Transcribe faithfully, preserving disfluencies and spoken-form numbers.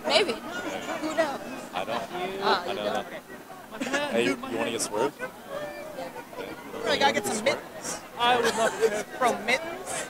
Maybe. Who knows? I don't. Ah, I you don't don't. know. Hey, you, you want to get swerved? I gotta get some mittens. I would love to. From mittens?